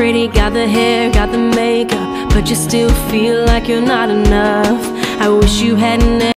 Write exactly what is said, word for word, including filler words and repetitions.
pretty, got the hair, got the makeup, but you still feel like you're not enough. I wish you hadn't